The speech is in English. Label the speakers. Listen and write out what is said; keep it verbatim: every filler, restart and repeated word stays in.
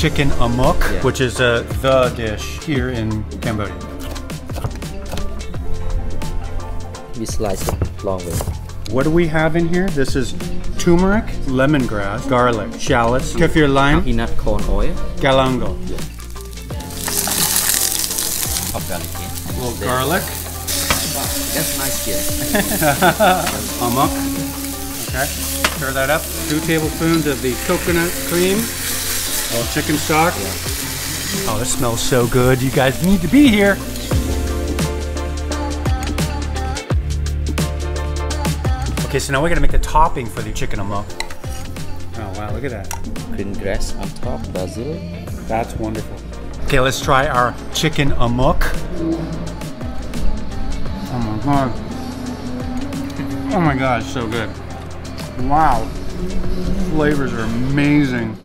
Speaker 1: Chicken Amok,
Speaker 2: Yeah.
Speaker 1: which is uh, the dish here in Cambodia.
Speaker 2: We slice it long way.
Speaker 1: What do we have in here? This is turmeric, lemongrass, garlic, shallots, kaffir lime,
Speaker 2: Peanut corn oil.
Speaker 1: galangal.
Speaker 2: Yeah. Of garlic. Yeah.
Speaker 1: A little garlic.
Speaker 2: Wow, that's nice here.
Speaker 1: Amok. Okay. Stir that up. Two tablespoons of the coconut cream. A little chicken stock.
Speaker 2: Yeah.
Speaker 1: Oh, this smells so good. You guys need to be here. Okay, so now we're gonna make the topping for the chicken amok. Oh wow, look at that.
Speaker 2: Green grass on top, basil.
Speaker 1: That's wonderful. Okay, let's try our chicken amok. Oh my god. Oh my god, it's so good. Wow. The flavors are amazing.